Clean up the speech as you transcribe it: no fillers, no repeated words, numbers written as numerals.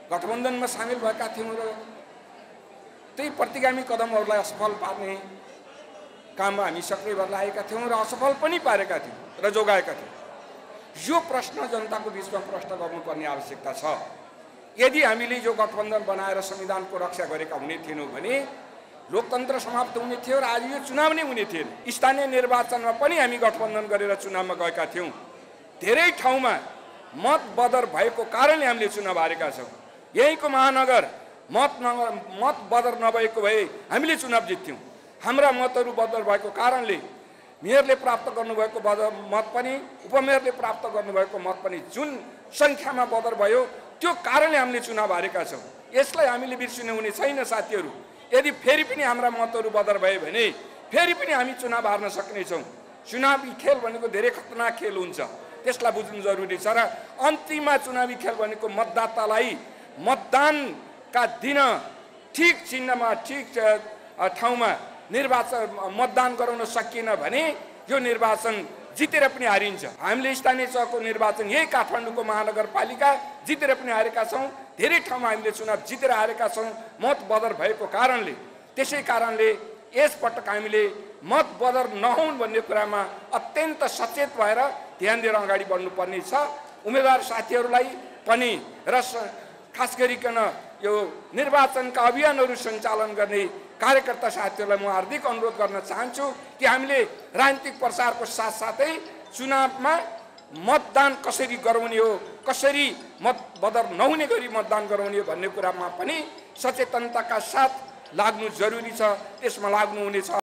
गठबन्धनमा सामेल भएका थियौँ र त्यही प्रतिगामी कदमहरूलाई असफल पार्ने काममा हामी सक्रिय भएर लागेका थियौँ र असफल पनि पारेका थियौँ र जोगाएका थियौँ। यो प्रश्न जनताको बीचमा प्रश्न गर्नुपर्ने आवश्यकता छ। यदि हामीले जो गठबन्धन बनाएर संविधानको रक्षा गरेका हुने थिएनौँ भने लोकतन्त्र समाप्त हुने थियो र आज यो चुनाव नै हुने थिएन। स्थानीय निर्वाचनमा पनि हामी गठबन्धन गरेर चुनावमा गएका थियौँ। धेरै ठाउँमा मत बदर भएको कारणले हामीले चुनाव हारेका छौँ। यहीँको महानगर मत बदर नभएको भए हामीले चुनाव जित्थ्यौँ। हाम्रा मतहरू बदर भएको कारणले मेयरले प्राप्त गर्नुभएको मत पनि उपमेयरले प्राप्त गर्नुभएको मत पनि जुन सङ्ख्यामा बदर भयो त्यो कारणले हामीले चुनाव हारेका छौँ। यसलाई हामीले बिर्सिनु हुने छैन साथीहरू। यदि फेरि पनि हाम्रा मतहरू बदर भयो भने फेरि पनि हामी चुनाव हार्न सक्नेछौँ। चुनावी खेल भनेको धेरै खतरनाक खेल हुन्छ, त्यसलाई बुझ्नु जरुरी छ र अन्तिममा चुनावी खेल भनेको मतदातालाई मतदानका दिन ठिक चिन्हमा ठिक ठाउँमा मतदान गराउन सकिएन भने यो निर्वाचन जितेर पनि हारिन्छ। हामीले स्थानीय तहको निर्वाचन यही काठमाडौँको महानगरपालिका जितेर पनि हारेका छौँ। धेरै ठाउँमा हामीले चुनाव जितेर हारेका छौँ मत बदर भएको कारणले। त्यसै कारणले यसपटक हामीले मत बदर नहुन् भन्ने कुरामा अत्यन्त सचेत भएर ध्यान दिएर अगाडि बढ्नुपर्ने छ। उम्मेदवार साथीहरूलाई पनि र खास गरिकन यो निर्वाचनका अभियानहरू सञ्चालन गर्ने कार्यकर्ता साथीहरूलाई म हार्दिक अनुरोध गर्न चाहन्छु कि हामीले राजनीतिक प्रचारको साथसाथै चुनावमा मतदान कसरी गराउने हो, कसरी मत बदर नहुने गरी मतदान गराउने हो भन्ने कुरामा पनि सचेतनताका साथ लाग्नु जरुरी छ। त्यसमा लाग्नु हुनेछ।